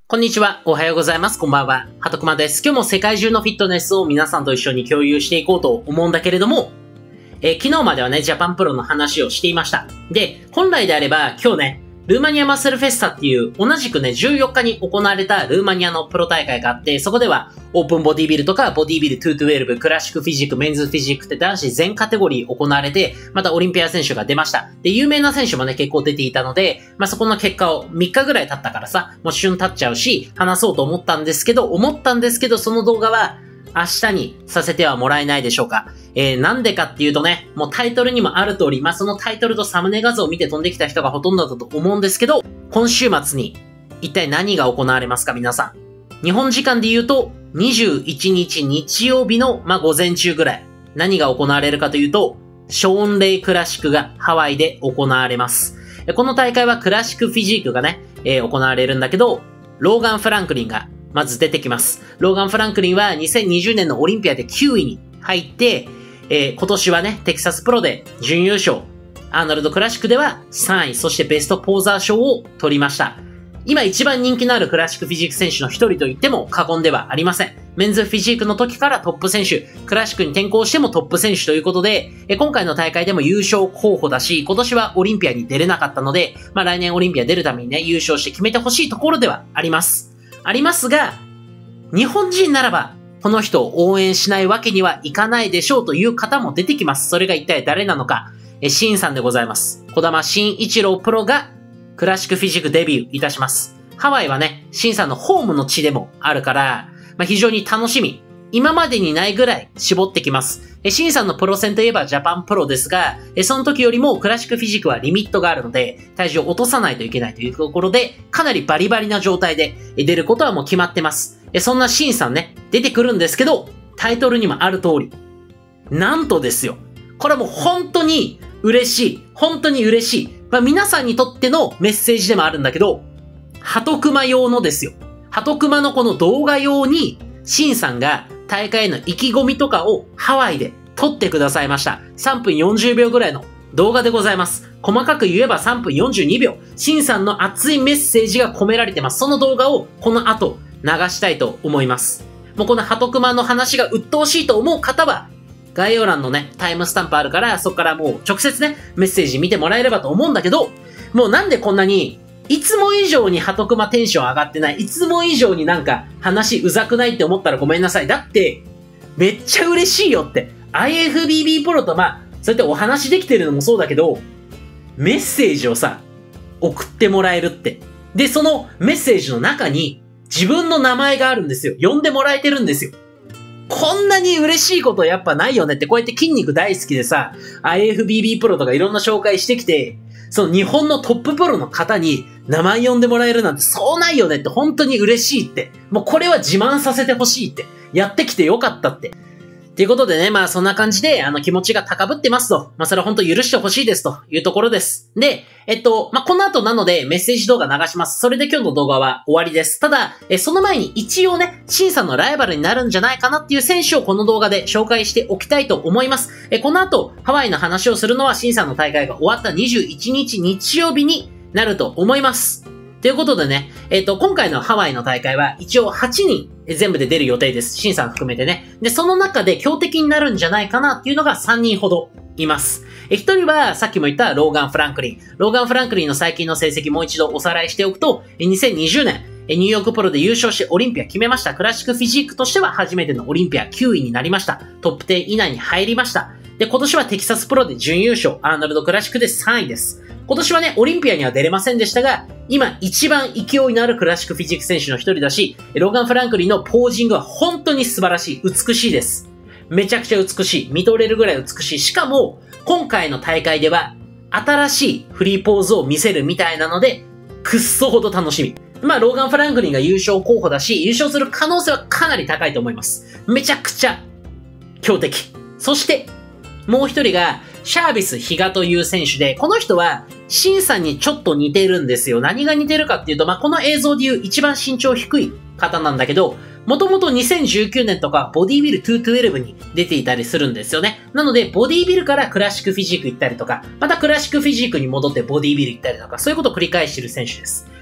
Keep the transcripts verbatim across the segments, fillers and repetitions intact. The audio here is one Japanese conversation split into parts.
こんにちは。おはようございます。こんばんは。はとくまです。今日も世界中のフィットネスを皆さんと一緒に共有していこうと思うんだけれども、えー、昨日まではね、ジャパンプロの話をしていました。で、本来であれば今日ね、ルーマニアマッスルフェスタっていう同じくね、じゅうよっかに行われたルーマニアのプロ大会があって、そこではオープンボディビルとかボディビルにひゃくじゅうに、クラシックフィジーク、メンズフィジークって男子全カテゴリー行われて、またオリンピア選手が出ました。で、有名な選手もね、結構出ていたので、まあ、そこの結果をみっかぐらい経ったからさ、もう旬経っちゃうし、話そうと思ったんですけど、思ったんですけど、その動画は明日にさせてはもらえないでしょうか。えー、なんでかっていうとね、もうタイトルにもある通り、まあ、そのタイトルとサムネ画像を見て飛んできた人がほとんどだと思うんですけど、今週末に一体何が行われますか皆さん。日本時間で言うとにじゅういちにち日曜日の、まあ、午前中ぐらい。何が行われるかというと、ショーンレイクラシックがハワイで行われます。この大会はクラシックフィジークがね、えー、行われるんだけど、ローガン・フランクリンがまず出てきます。ローガン・フランクリンはにせんにじゅうねんのオリンピアできゅういに入って、えー、今年はね、テキサスプロで準優勝。アーノルドクラシックではさんい、そしてベストポーザー賞を取りました。今一番人気のあるクラシックフィジーク選手の一人と言っても過言ではありません。メンズフィジークの時からトップ選手、クラシックに転向してもトップ選手ということで、え今回の大会でも優勝候補だし、今年はオリンピアに出れなかったので、まあ来年オリンピア出るためにね、優勝して決めてほしいところではあります。ありますが、日本人ならば、この人を応援しないわけにはいかないでしょうという方も出てきます。それが一体誰なのか。え、シンさんでございます。児玉慎一郎プロがクラシックフィジークデビューいたします。ハワイはね、シンさんのホームの地でもあるから、まあ、非常に楽しみ。今までにないぐらい絞ってきます。え、シンさんのプロ戦といえばジャパンプロですが、え、その時よりもクラシックフィジークはリミットがあるので、体重を落とさないといけないというところで、かなりバリバリな状態で出ることはもう決まってます。え、そんなシンさんね、出てくるんですけど、タイトルにもある通り、なんとですよ。これはもう本当に嬉しい。本当に嬉しい。まあ、皆さんにとってのメッセージでもあるんだけど、ハトクマ用のですよ。ハトクマのこの動画用に、シンさんが大会への意気込みとかをハワイで撮ってくださいました。さんぷんよんじゅうびょうぐらいの動画でございます。細かく言えばさんぷんよんじゅうにびょう。シンさんの熱いメッセージが込められてます。その動画をこの後流したいと思います。もうこのハトクマの話が鬱陶しいと思う方は、概要欄のね、タイムスタンプあるから、そこからもう直接ね、メッセージ見てもらえればと思うんだけど、もうなんでこんなに、いつも以上にハトクマテンション上がってない、いつも以上になんか話うざくないって思ったらごめんなさい。だって、めっちゃ嬉しいよって。アイエフビービー プロとまあ、そうやってお話できてるのもそうだけど、メッセージをさ、送ってもらえるって。で、そのメッセージの中に、自分の名前があるんですよ。呼んでもらえてるんですよ。こんなに嬉しいことやっぱないよねって、こうやって筋肉大好きでさ、アイエフビービー プロとかいろんな紹介してきて、その日本のトッププロの方に名前呼んでもらえるなんてそうないよねって本当に嬉しいって。もうこれは自慢させてほしいって。やってきてよかったって。ということでね、まあそんな感じで、あの気持ちが高ぶってますと。まあそれは本当許してほしいですというところです。で、えっと、まあこの後なのでメッセージ動画流します。それで今日の動画は終わりです。ただ、えその前に一応ね、シンさんのライバルになるんじゃないかなっていう選手をこの動画で紹介しておきたいと思います。えこの後、ハワイの話をするのはシンさんの大会が終わったにじゅういちにち日曜日になると思います。ということでね、えっと、今回のハワイの大会は一応はちにん全部で出る予定です。シンさん含めてね。で、その中で強敵になるんじゃないかなっていうのがさんにんほどいます。え、ひとりはさっきも言ったローガン・フランクリン。ローガン・フランクリンの最近の成績もう一度おさらいしておくと、にせんにじゅうねん、ニューヨークプロで優勝してオリンピア決めました。クラシックフィジークとしては初めてのオリンピアきゅういになりました。トップじゅう以内に入りました。で、今年はテキサスプロで準優勝。アーノルドクラシックでさんいです。今年はね、オリンピアには出れませんでしたが、今一番勢いのあるクラシックフィジーク選手の一人だし、ローガン・フランクリンのポージングは本当に素晴らしい。美しいです。めちゃくちゃ美しい。見とれるぐらい美しい。しかも、今回の大会では、新しいフリーポーズを見せるみたいなので、くっそほど楽しみ。まあ、ローガン・フランクリンが優勝候補だし、優勝する可能性はかなり高いと思います。めちゃくちゃ強敵。そして、もう一人が、シャービス・ヒガという選手で、この人は、シンさんにちょっと似てるんですよ。何が似てるかっていうと、まあ、この映像でいう一番身長低い方なんだけど、もともとにせんじゅうきゅうねんとかボディビルにひゃくじゅうにに出ていたりするんですよね。なので、ボディビルからクラシックフィジーク行ったりとか、またクラシックフィジークに戻ってボディビル行ったりとか、そういうことを繰り返している選手です。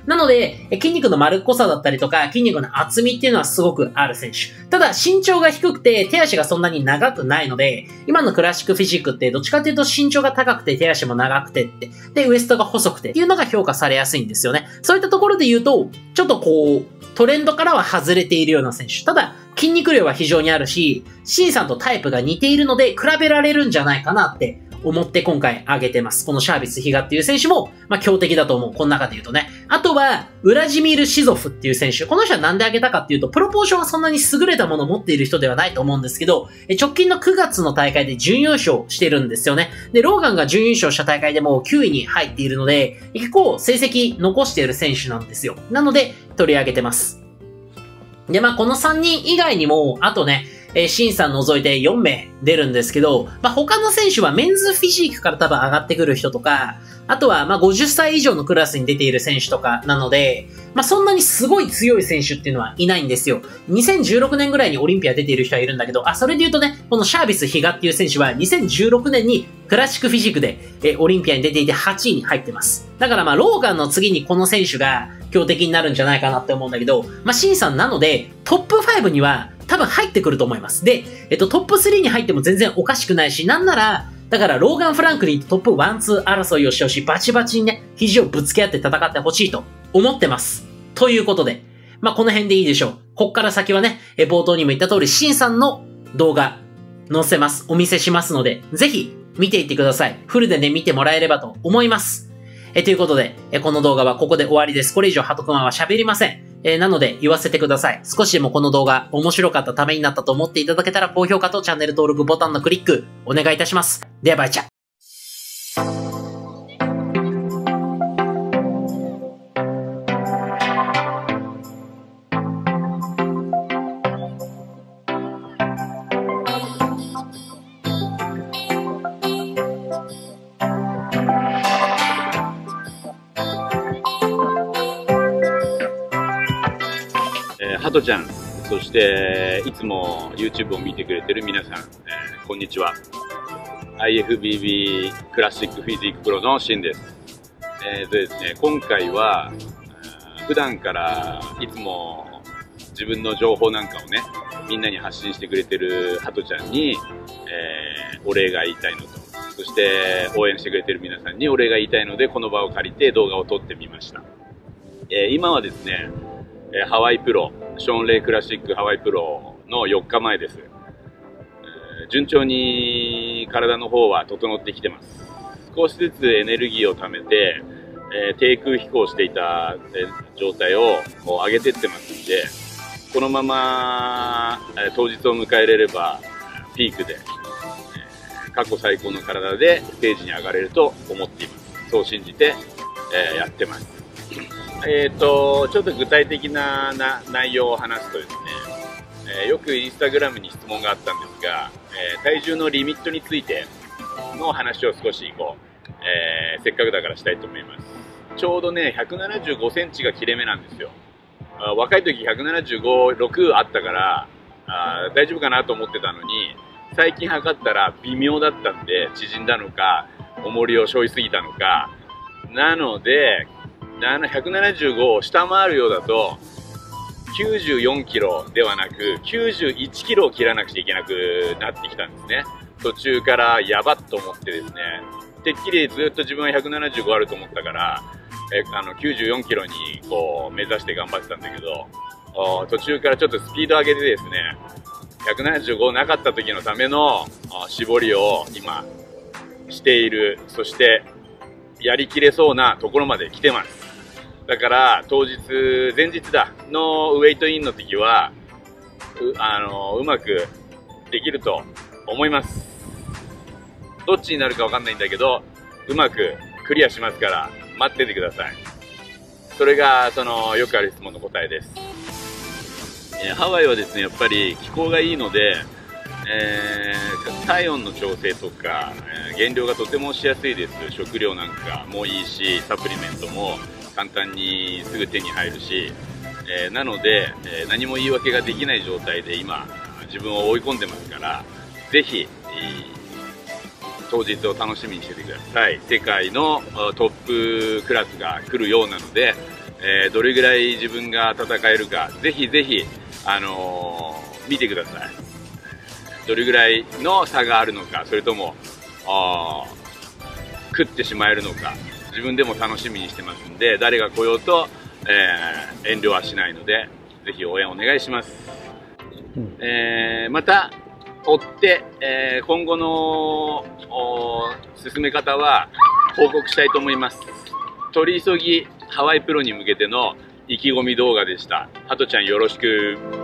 なので、筋肉の丸っこさだったりとか、筋肉の厚みっていうのはすごくある選手。ただ、身長が低くて、手足がそんなに長くないので、今のクラシックフィジークって、どっちかっていうと身長が高くて、手足も長くてって、で、ウエストが細くてっていうのが評価されやすいんですよね。そういったところで言うと、ちょっとこう、トレンドからは外れているような選手。ただ、筋肉量は非常にあるし、シンさんとタイプが似ているので、比べられるんじゃないかなって思って今回挙げてます。このシャービスヒガっていう選手も、まあ、強敵だと思う。この中で言うとね。あとは、ウラジミール・シゾフっていう選手。この人はなんで挙げたかっていうと、プロポーションはそんなに優れたものを持っている人ではないと思うんですけど、直近のくがつの大会で準優勝してるんですよね。で、ローガンが準優勝した大会でもきゅういに入っているので、結構成績残している選手なんですよ。なので、取り上げてます。で、まあ、このさんにん以外にも、あとね、えー、シンさん除いてよんめい出るんですけど、まあ、他の選手はメンズフィジークから多分上がってくる人とか、あとは、ま、ごじゅっさい以上のクラスに出ている選手とかなので、まあ、そんなにすごい強い選手っていうのはいないんですよ。にせんじゅうろくねんぐらいにオリンピア出ている人はいるんだけど、あ、それで言うとね、このシャービスヒガっていう選手はにせんじゅうろくねんにクラシックフィジークで、え、オリンピアに出ていてはちいに入ってます。だからまあ、ローガンの次にこの選手が強敵になるんじゃないかなって思うんだけど、まあ、シンさんなので、トップごには多分入ってくると思います。で、えっと、トップスリーに入っても全然おかしくないし、なんなら、だから、ローガン・フランクリンとトップワン、ツー争いをしてほしい。バチバチにね、肘をぶつけ合って戦ってほしいと思ってます。ということで、まあ、この辺でいいでしょう。こっから先はね、え冒頭にも言った通り、シンさんの動画載せます。お見せしますので、ぜひ見ていってください。フルでね、見てもらえればと思います。えということで、えこの動画はここで終わりです。これ以上ハトクマは喋りません。えー、なので言わせてください。少しでもこの動画面白かったためになったと思っていただけたら高評価とチャンネル登録ボタンのクリックお願いいたします。ではバイチャ。 ハトちゃん、そしていつも YouTube を見てくれてる皆さん、えー、こんにちは。アイエフビービー クラシックフィジークプロのシンです。えーとですね、今回は普段からいつも自分の情報なんかをね、みんなに発信してくれてるハトちゃんに、えー、お礼が言いたいのと、そして応援してくれてる皆さんにお礼が言いたいので、この場を借りて動画を撮ってみました。えー、今はですね、ハワイプロ、ショーンレイクラシックハワイプロのよっかまえです。えー、順調に体の方は整ってきてます。少しずつエネルギーを貯めて、えー、低空飛行していた、えー、状態をこう上げていってますんで、このまま、えー、当日を迎えれればピークで、えー、過去最高の体でステージに上がれると思っています。そう信じて、えー、やってます。えーと、ちょっと具体的なな内容を話すとですね、えー、よくインスタグラムに質問があったんですが、えー、体重のリミットについての話を少しこう、えー、せっかくだからしたいと思います。ちょうどね、ひゃくななじゅうごセンチが切れ目なんですよ。あ、若い時ひゃくななじゅうご、ろくあったからあ大丈夫かなと思ってたのに、最近測ったら微妙だったんで、縮んだのか、重りを背負いすぎたのか、なので、ひゃくななじゅうごを下回るようだときゅうじゅうよんキロではなくきゅうじゅういちキロを切らなくちゃいけなくなってきたんですね。途中からやばっと思ってですね、てっきりずっと自分はひゃくななじゅうごあると思ったからえあのきゅうじゅうよんキロにこう目指して頑張ってたんだけど、途中からちょっとスピード上げてですね、ひゃくななじゅうごなかった時のための絞りを今している。そしてやりきれそうなところまで来てます。だから当日、前日だのウェイトインの時は う, あのうまくできると思います。どっちになるかわかんないんだけど、うまくクリアしますから待っててください。それがそのよくある質問の答えです。えー、ハワイはですね、やっぱり気候がいいので、えー、体温の調整とか、えー、減量がとてもしやすいです。食料なんかもいいし、サプリメントも簡単にすぐ手に入るし、えー、なので、えー、何も言い訳ができない状態で今自分を追い込んでますから、ぜひ、えー、当日を楽しみにしててください。世界のトップクラスが来るようなので、 えー、どれぐらい自分が戦えるか、ぜひぜひ、あのー、見てください。どれぐらいの差があるのか、それとも、あ食ってしまえるのか、自分でも楽しみにしてますんで、誰が来ようと、えー、遠慮はしないので、ぜひ応援お願いします。うん、えー、また、追って、えー、今後の進め方は報告したいと思います。取り急ぎハワイプロに向けての意気込み動画でした。ハトちゃんよろしく。